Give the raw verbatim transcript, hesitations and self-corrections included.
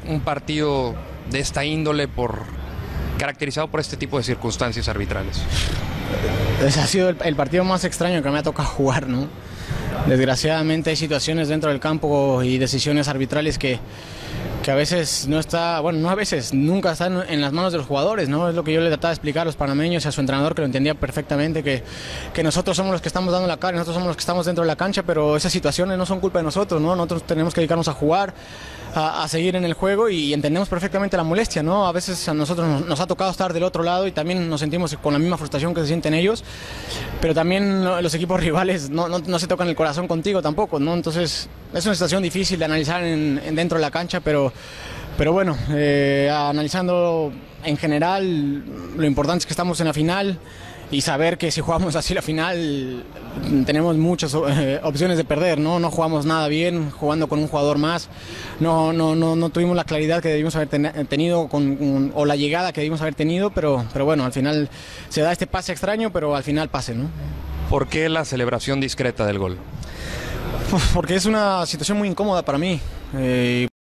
un partido de esta índole por caracterizado por este tipo de circunstancias arbitrales? Ese ha sido el, el partido más extraño que me ha tocado jugar, ¿no? Desgraciadamente hay situaciones dentro del campo y decisiones arbitrales que, que a veces no está, bueno, no a veces, nunca están en las manos de los jugadores, ¿no? Es lo que yo le trataba de explicar a los panameños y a su entrenador, que lo entendía perfectamente, que, que nosotros somos los que estamos dando la cara, nosotros somos los que estamos dentro de la cancha, pero esas situaciones no son culpa de nosotros, ¿no? Nosotros tenemos que dedicarnos a jugar, a, a seguir en el juego, y entendemos perfectamente la molestia, ¿no? A veces a nosotros nos, nos ha tocado estar del otro lado y también nos sentimos con la misma frustración que se sienten ellos, pero también los equipos rivales no, no, no se tocan el corazón contigo tampoco, ¿no? Entonces es una situación difícil de analizar en, en dentro de la cancha, pero, pero bueno, eh, analizando en general, lo importante es que estamos en la final y saber que si jugamos así la final tenemos muchas eh, opciones de perder, ¿no? No jugamos nada bien jugando con un jugador más, no, no, no, no tuvimos la claridad que debimos haber ten, tenido con, con, o la llegada que debimos haber tenido, pero, pero bueno, al final se da este pase extraño, pero al final pase, ¿no? ¿Por qué la celebración discreta del gol? Porque es una situación muy incómoda para mí. Eh,